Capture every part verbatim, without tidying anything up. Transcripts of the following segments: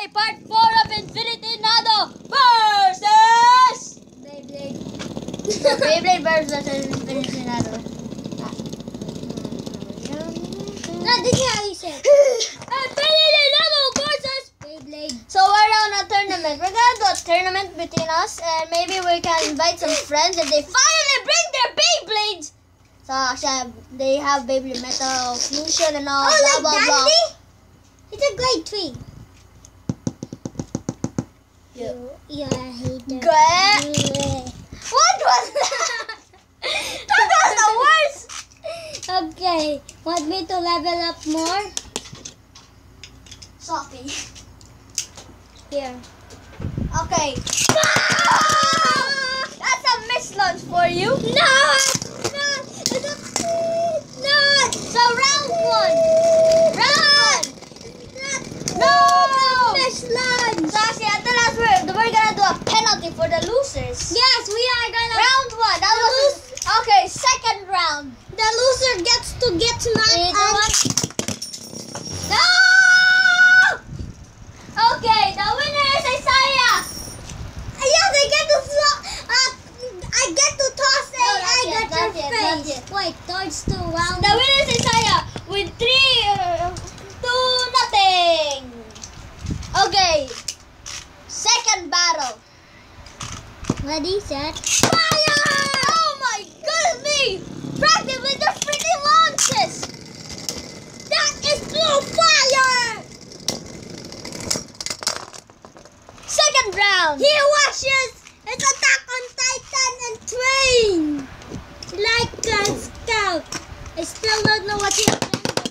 part four of Infinity Nado versus Beyblade. no, Beyblade versus Infinity Nado. No, this is how you say it. Infinity Nado versus Beyblade. So we're on a tournament. We're gonna do a tournament between us, and maybe we can invite some friends if they finally bring their Beyblades. So actually, they have Beyblade Metal Fusion and all. Oh, blah like blah blah. Dandy? It's a grade three. Yeah. Yeah, I hate that. Good. What was that? That was the worst. Okay, want me to level up more? Sophie. Here. Okay. That's a miss launch for you. No! Not! It's a not! So round one. Round one. No! Miss lunch! So actually, at the last we're, we're gonna do a penalty for the losers. Yes, we are gonna. Round one. That was okay. Second round. The loser gets to get knocked Three, two, out. one. No! Okay, the winner is Isaiah. Yes, I get to throw. Uh, I get to toss a No, not egg yet, at not your yet, not face. yet. Wait, towards two round. The winner is Isaiah with three uh, to nothing. Okay. Second battle. Ready, set. Fire! Oh my goodness! Practically the freaking launches. That is blue fire! Second round. He watches. It's Attack on Titan and Train. Like a scout. I still don't know what he's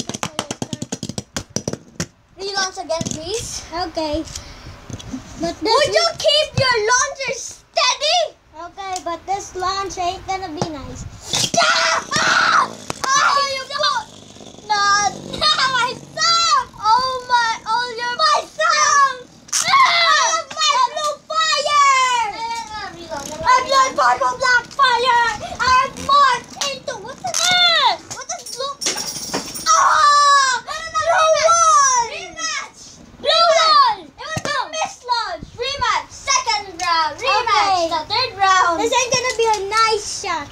doing. Relaunch again, please. Okay. But this Would you keep your launchers steady? Okay, but this launch ain't gonna be nice. Ah! Oh, you put not my thumb. Oh my! Oh, your my thumb. Ah! My blue fire! I'm not purple black fire. I'm morphed into what's the ah! What is blue? Ah! Blue one. Rematch. Blue one. It was a miss launch. Rematch. Second round. Rematch. Okay. The third round. This ain't gonna be a nice shot.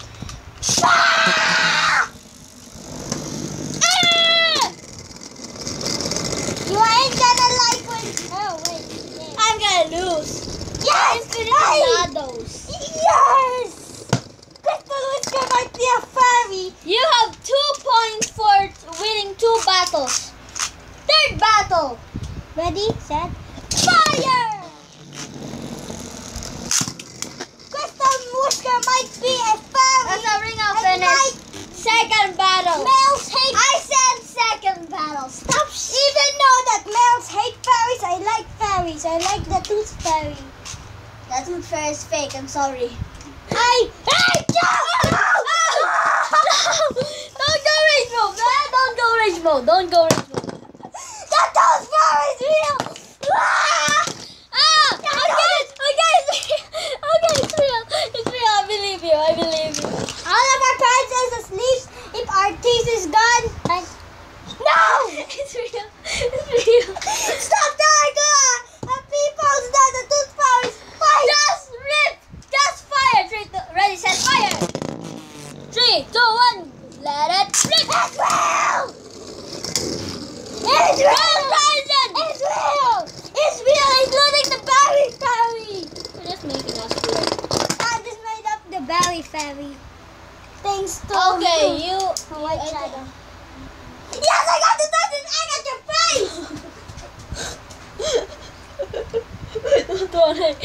Ah! Ah! You ain't gonna like when. Oh wait. Yeah. I'm gonna lose. Yes! Infinidados. Yes! Crystal Whisker might be a fairy. You have two points for winning two battles. Third battle. Ready, set. Fire! Crystal Whisker might be a fairy. That's a ring of And finish. Second battle. Males hate. I said second battle. Stop. Even though that males hate fairies, I like fairies. I like the tooth fairy. That tooth fairy is fake. I'm sorry. I hate Don't go rage mode. Man. Don't go rage mode. Don't go rage mode. the tooth fairy is real. Ah! Ah! Okay, okay, it's real. Okay, it's real. It's real. I believe you. I believe you. All of our parents is asleep. If our teeth is gone, I... No! It's real. It's real. Stop telling the uh, people that the tooth fairy is fine. Just rip. Just fire. Three, two, ready, set, fire. Three, two, one. Let it rip. It's real. It's real, Tyson. It's real. It's real, including the berry fairy. We're just making us real. I just made up the berry fairy. Thanks to Okay, you. Oh, white I shadow. did- Yes, I got the Titan egg at your face. Don't worry.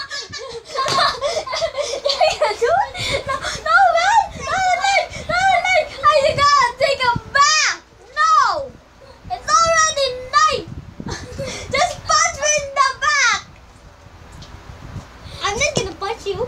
You're gonna do it? No, no, man. Not like, not like. I gotta take a bath. No. It's already night. Just punch me in the back. I'm not gonna punch you.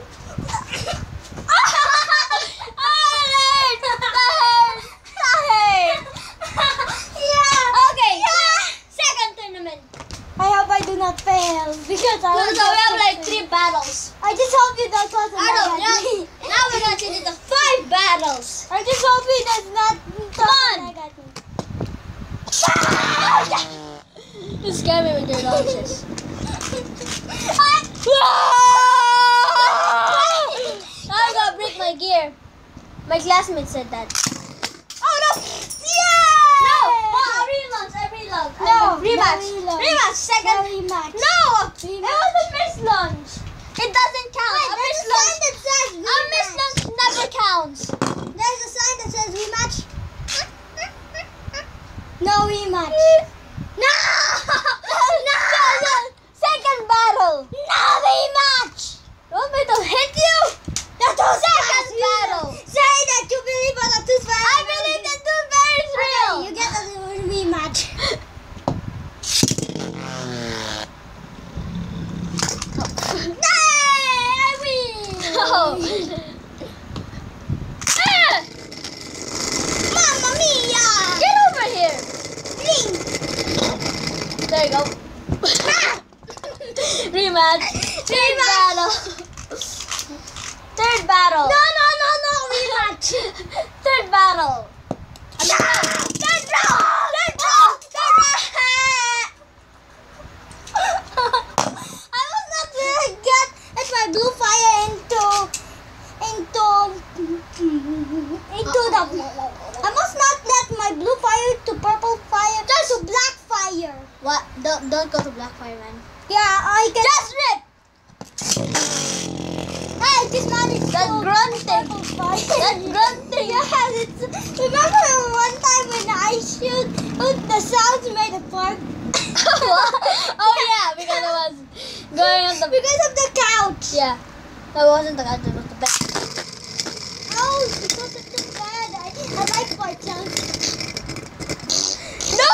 I hope I do not fail because I So want we have to like fix three it. battles. I just hope you don't cause a Arnold, lag at me. now, now we're gonna change it to five battles. I just hope he does not Come cause a on. lag at me. You scare me with your launches. I gotta break my gear. My classmate said that. Oh no! Yeah! No! Oh, I relaunch, I relaunch. No, rematch. no reload. Rematch, second. No rematch. No! It Rematch. was a miss launch. It doesn't count. Wait, a there's miss a sign launch. that says A rematch. miss launch never counts. There's a sign that says rematch. No rematch. No! No! Second battle. No rematch. You want me to hit you? The tooth Second fairy. battle. Say that you believe on the tooth fairy. I believe the tooth fairy is real. Okay, you get a rematch. Yay! I win. Oh. Ah! Mamma mia! Get over here. Blink. There you go. Ah! Rematch. Third Rematch. battle. Third battle. No, no, no, no, rematch. Third battle. No! Third round! Third round! Third round! I was not gonna get at my blue fire into into into the. I must not let my blue fire to purple fire to black fire. What? Don't don't go to Blackfire, man. Yeah, I can. Just rip. Hey, this man is That so grunting. purple fire. That grunting. Yes, it's. Remember one time when I shoot, the sounds made a fart. Oh yeah, because it was going on the. Because of the couch. Yeah, that wasn't the couch. It was the bed. Oh, because of the bed. I, I like fart sounds. No!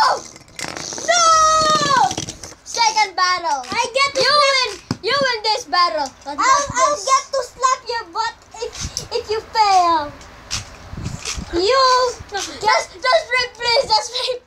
No! Second battle. I get to You slap, win. You win this battle. But I'll, not I'll this. get to slap your butt if if you fail. You Just just rip, please. Just rip.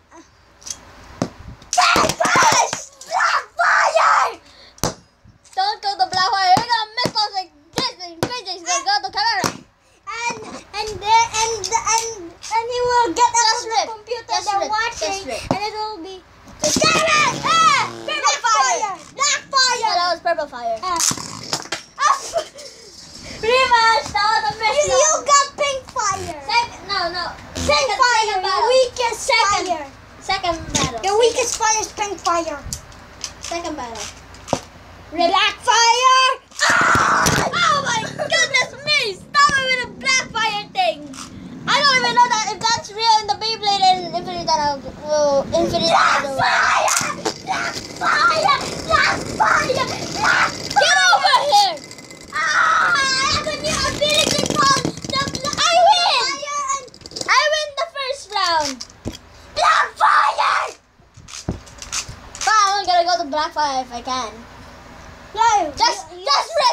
Tempest! Black fire! Don't go to Blackfire. You're gonna miss those like this. And crazy. He's gonna go to camera. And and then and and and you will get out Just of rip. the computer Just they're rip. watching, Just rip. and it will be Just damn it! Ah! Black fire! Black Yeah, fire! that was purple fire. Ah. Rematch. That was a miss. You, you got pink fire. Second. No, no. Pink Second, fire. second The battle. weakest Second. fire. Second battle. The weakest fire is pink fire. Second battle. Black fire! Oh my goodness me! Stop it with the black fire thing! I don't even know that if that's real in the Beyblade and Infinite uh, Infinite Black Shadow. fire! Black fire! Black fire! Black Get over here! Ah! I have a new ability called the black I win! fire and I win the first round! black fire! Fine, I'm gonna go to black fire if I can. No, Just, you- just rip!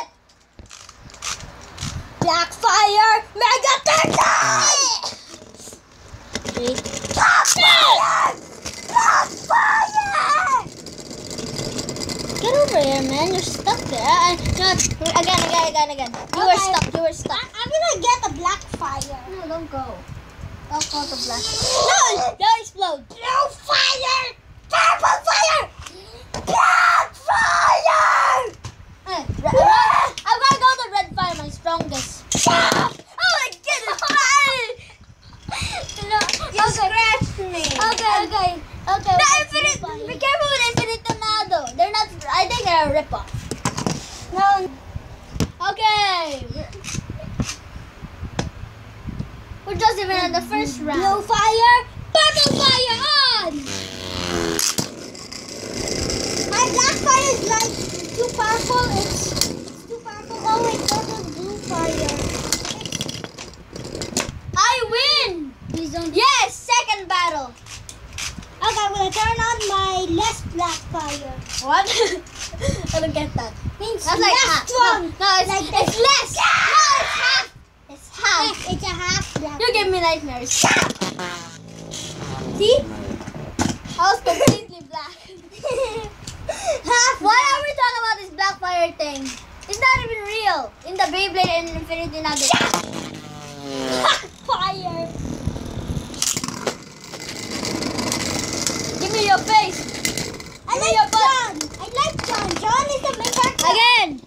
black fire! Mega turtle! Three. Black fire! Black fire! Get over here, man. You're stuck there. Uh, no, again, again, again, again. You were Okay. stuck. You were stuck. I- I'm gonna get the black fire. No, don't go. Don't go to black. No! Don't explode. Blue fire! Purple fire! Black fire! Hey, re- re- I'm gonna go to red fire, my strongest. Ah! Oh my goodness! No, you scratched me. Okay, okay, okay. The infinite. Be careful with infinite tornado. They're not. I think they're a ripoff. No. Okay. We're just even in the first Blue round. fire, purple fire on! My black fire is like too powerful. It's, it's too powerful. Oh wait, there's a blue fire. I win. Please don't. Yes, second battle. Okay, I'm gonna turn on my less black fire. What? I don't get that. Means That's like less half. strong. No, no, it's, Like it's this. less. No, it's half. It's half. Yes, it's a half black. You give me nightmares. See? I was completely black. Half. Why are we talking about this black fire thing? It's not even real. In the Beyblade and Infinity Nugget. Fire. Give me your face. I Give me like your butt. John. I like John. John is the main character. Again.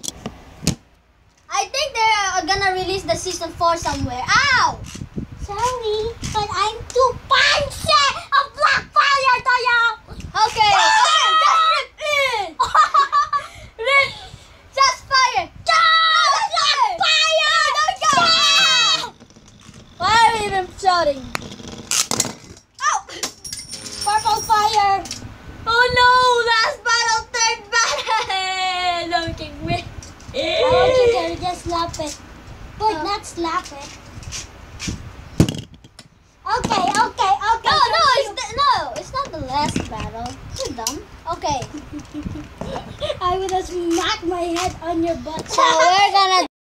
on four somewhere. Ow! Sorry, but I'm too fancy of black fire to you. Okay. Okay, just rip in. Rip. Just fire. No, black fire. No, no, no. Why are we even shouting? Ow! Purple fire. Oh no! Last battle, third battle. Don't kick me. I want you to just slap it, but Oh. not slap it. Okay, okay, okay. No, no, it's the, no, it's not the last battle. You're dumb. Okay. I would have smacked my head on your butt. So we're gonna